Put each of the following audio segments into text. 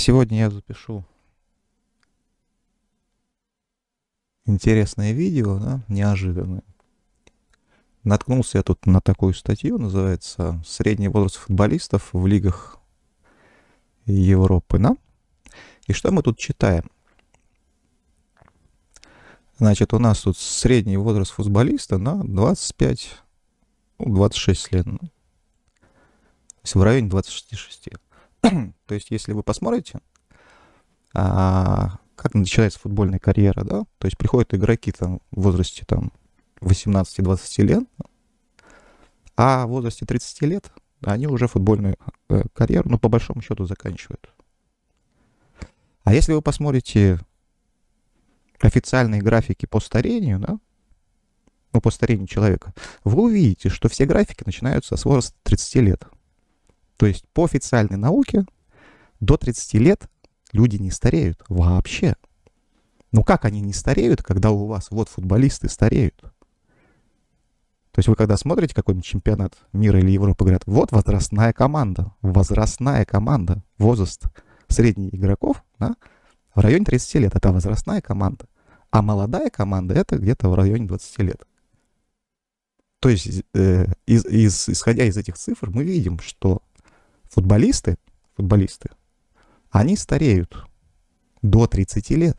Сегодня я запишу интересное видео, да, неожиданное. Наткнулся я тут на такую статью, называется «Средний возраст футболистов в лигах Европы», да? И что мы тут читаем? Значит, у нас тут средний возраст футболиста на 25, 26 лет. То есть в районе 26. То есть, если вы посмотрите, как начинается футбольная карьера, да, то есть приходят игроки там в возрасте там 18-20 лет, а в возрасте 30 лет они уже футбольную карьеру, ну, по большому счету, заканчивают. А если вы посмотрите официальные графики по старению, да, ну, по старению человека, вы увидите, что все графики начинаются с возраста 30 лет. То есть по официальной науке до 30 лет люди не стареют вообще. Ну как они не стареют, когда у вас вот футболисты стареют? То есть вы когда смотрите какой-нибудь чемпионат мира или Европы, говорят, вот возрастная команда, возраст средних игроков, да, в районе 30 лет, это возрастная команда. А молодая команда это где-то в районе 20 лет. То есть исходя из этих цифр мы видим, что футболисты, они стареют до 30 лет.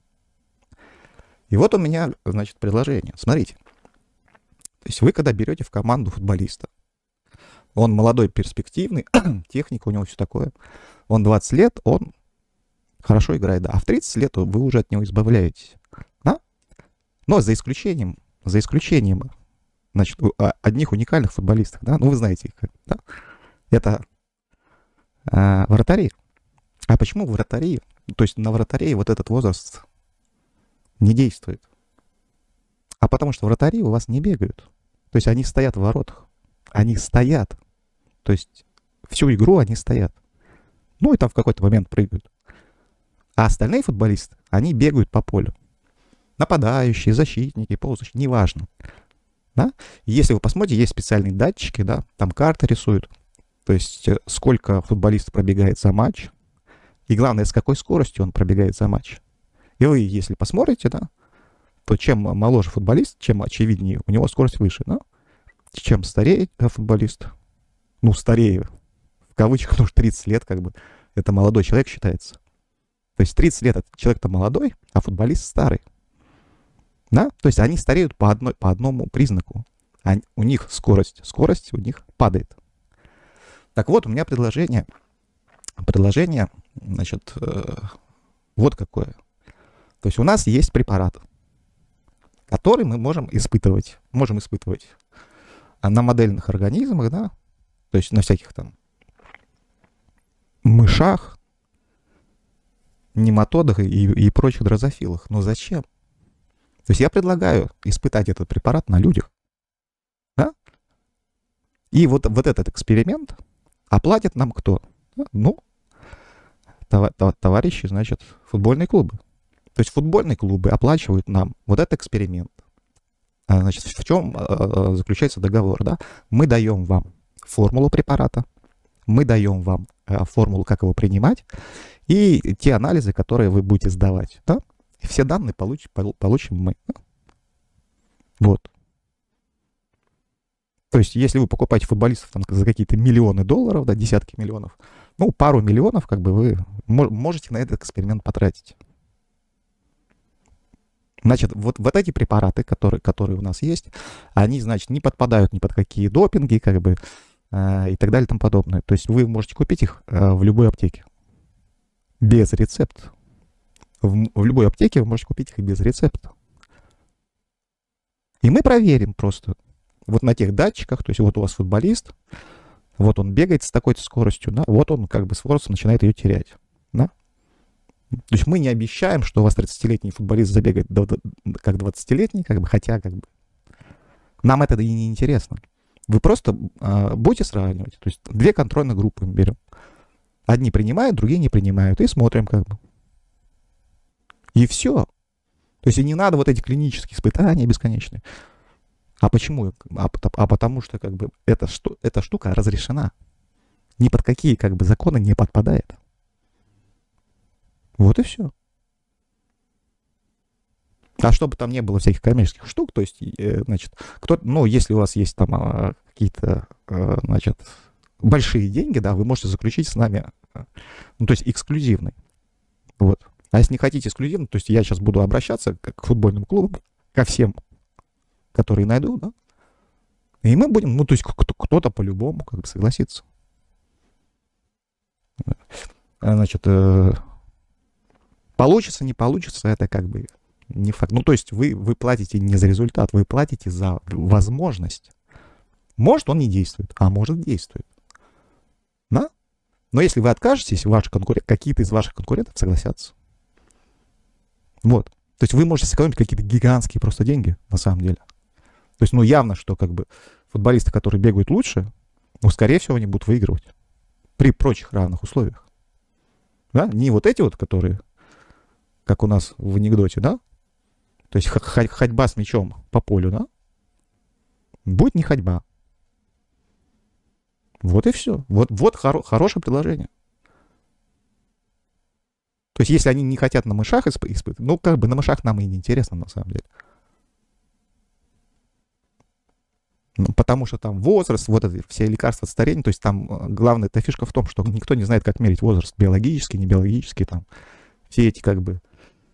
И вот у меня, значит, предложение. Смотрите. То есть вы, когда берете в команду футболиста, он молодой, перспективный, техника у него все такое, он 20 лет, он хорошо играет, да, а в 30 лет вы уже от него избавляетесь, да? Но за исключением, значит, одних уникальных футболистов, да, ну вы знаете их, да? Это вратари. А почему вратари? То есть на вратарей вот этот возраст не действует. А потому что вратари у вас не бегают. То есть они стоят в воротах. Они стоят. То есть всю игру они стоят. Ну и там в какой-то момент прыгают. А остальные футболисты, они бегают по полю. Нападающие, защитники, полузащитники, неважно. Да? Если вы посмотрите, есть специальные датчики, да, там карты рисуют. То есть сколько футболист пробегает за матч. И главное, с какой скоростью он пробегает за матч. И вы, если посмотрите, да, то чем моложе футболист, чем очевиднее, у него скорость выше, да? Чем старее футболист, ну, старее, в кавычках, потому что 30 лет, как бы, это молодой человек считается. То есть 30 лет человек-то молодой, а футболист старый. Да? То есть они стареют по одному признаку. У них скорость у них падает. Так вот, у меня предложение, значит, вот какое. То есть у нас есть препарат, который мы можем испытывать на модельных организмах, да, то есть на всяких там мышах, нематодах и прочих дрозофилах. Но зачем? То есть я предлагаю испытать этот препарат на людях, да? И вот этот эксперимент оплатит нам кто? Ну, товарищи, значит, футбольные клубы. То есть футбольные клубы оплачивают нам вот этот эксперимент. Значит, в чем заключается договор, да? Мы даем вам формулу препарата, мы даем вам формулу, как его принимать, и те анализы, которые вы будете сдавать, да? И все данные получим мы. Вот. То есть, если вы покупаете футболистов там, за какие-то миллионы долларов, да, десятки миллионов, ну, пару миллионов, как бы вы можете на этот эксперимент потратить. Значит, вот эти препараты, которые у нас есть, они, значит, не подпадают ни под какие допинги, как бы, и так далее и тому подобное. То есть вы можете купить их в любой аптеке. Без рецепта. В любой аптеке вы можете купить их без рецепта. И мы проверим просто. Вот на тех датчиках, то есть вот у вас футболист, вот он бегает с такой-то скоростью, да, вот он как бы скорость начинает ее терять. Да? То есть мы не обещаем, что у вас 30-летний футболист забегает как 20-летний, как бы, хотя как бы нам это и не интересно. Вы просто будете сравнивать. То есть две контрольные группы мы берем. Одни принимают, другие не принимают. И смотрим как бы. И все. То есть и не надо вот эти клинические испытания бесконечные. А почему? А потому что как бы эта штука разрешена. Ни под какие как бы законы не подпадает. Вот и все. А чтобы там не было всяких коммерческих штук, то есть, значит, ну, если у вас есть там какие-то, значит, большие деньги, да, вы можете заключить с нами, ну, то есть эксклюзивный. Вот. А если не хотите эксклюзивно, то есть я сейчас буду обращаться к футбольным клубам, ко всем, которые найду, да, и мы будем, ну, то есть кто-то по-любому как бы согласится. Значит, получится, не получится, это как бы не факт. Ну, то есть вы платите не за результат, вы платите за возможность. Может, он не действует, а может, действует. Да? Но если вы откажетесь, какие-то из ваших конкурентов согласятся. Вот. То есть вы можете сэкономить какие-то гигантские просто деньги, на самом деле. То есть, ну, явно, что как бы футболисты, которые бегают лучше, ну, скорее всего, они будут выигрывать при прочих равных условиях. Да? Не вот эти вот, которые, как у нас в анекдоте, да? То есть ходьба с мячом по полю, да? Будет не ходьба. Вот и все. Вот хорошее предложение. То есть если они не хотят на мышах испытывать, ну, как бы на мышах нам и не интересно, на самом деле. Ну, потому что там возраст, вот это все лекарства от старения, то есть там главная эта фишка в том, что никто не знает, как мерить возраст биологический, не биологический, там все эти как бы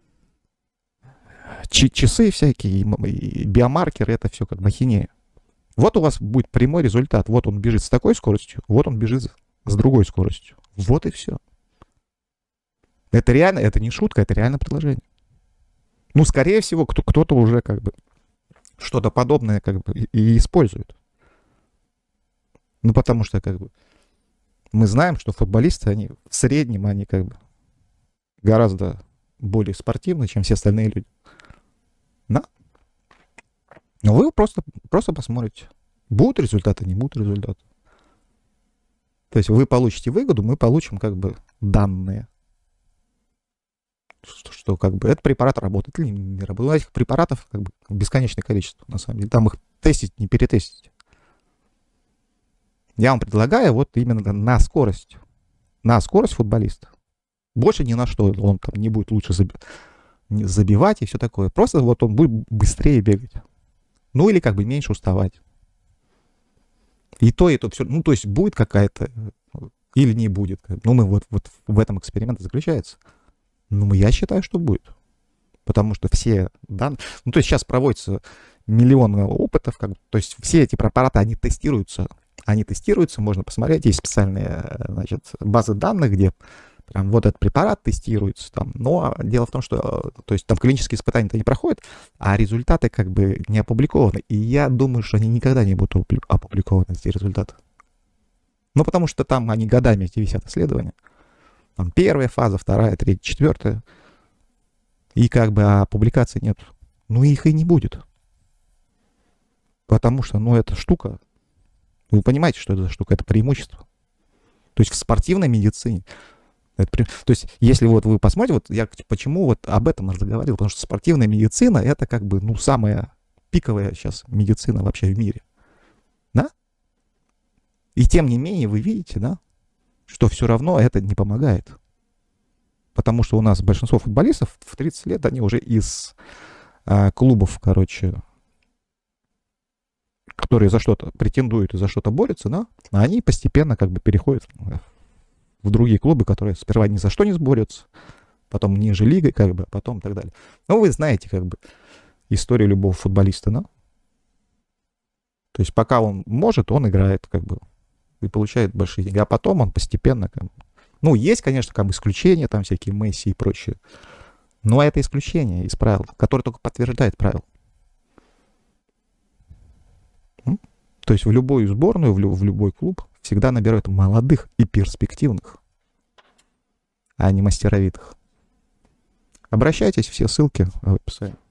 часы всякие, и биомаркеры, это все как махинея. Вот у вас будет прямой результат. Вот он бежит с такой скоростью, вот он бежит с другой скоростью. Вот и все. Это реально, это не шутка, это реально предложение. Ну, скорее всего, кто-то уже как бы что-то подобное как бы и использует. Ну, потому что как бы мы знаем, что футболисты, они в среднем, они как бы гораздо более спортивны, чем все остальные люди. Да? Но вы просто посмотрите. Будут результаты, не будут результаты. То есть вы получите выгоду, мы получим как бы данные. Что как бы этот препарат работает или не работает. Этих препаратов как бы бесконечное количество, на самом деле. Там их тестить, не перетестить. Я вам предлагаю вот именно на скорость. На скорость футболиста. Больше ни на что он там не будет лучше забивать и все такое. Просто вот он будет быстрее бегать. Ну или как бы меньше уставать. И то все. Ну то есть будет какая-то или не будет. Ну мы вот в этом эксперимент заключается. Ну я считаю, что будет. Потому что все данные... Ну то есть сейчас проводится миллион опытов. Как бы, то есть все эти препараты, они тестируются. Можно посмотреть. Есть специальные, значит, базы данных, где прям вот этот препарат тестируется там. Но дело в том, что то есть там клинические испытания-то не проходят, а результаты как бы не опубликованы. И я думаю, что они никогда не будут опубликованы, эти результаты. Ну, потому что там они годами эти висят исследования. Там первая фаза, вторая, третья, четвертая. И как бы публикаций нет. Ну, их и не будет. Потому что, ну, эта штука... Вы понимаете, что это за штука? Это преимущество. То есть в спортивной медицине... То есть, если вот вы посмотрите, вот я почему вот об этом заговорил, потому что спортивная медицина это как бы, ну, самая пиковая сейчас медицина вообще в мире. Да? И тем не менее вы видите, да, что все равно это не помогает. Потому что у нас большинство футболистов в 30 лет, они уже из клубов, короче, которые за что-то претендуют и за что-то борются, да, они постепенно как бы переходят в другие клубы, которые сперва ни за что не борются, потом ниже лигой, как бы, а потом и так далее. Ну, вы знаете, как бы, историю любого футболиста, да? То есть пока он может, он играет, как бы, и получает большие деньги, а потом он постепенно, как бы, ну, есть, конечно, как бы исключения, там всякие Месси и прочее, но это исключение из правил, которое только подтверждает правила. То есть в любую сборную, в любой клуб всегда набирают молодых и перспективных, а не мастеровитых. Обращайтесь, все ссылки в описании.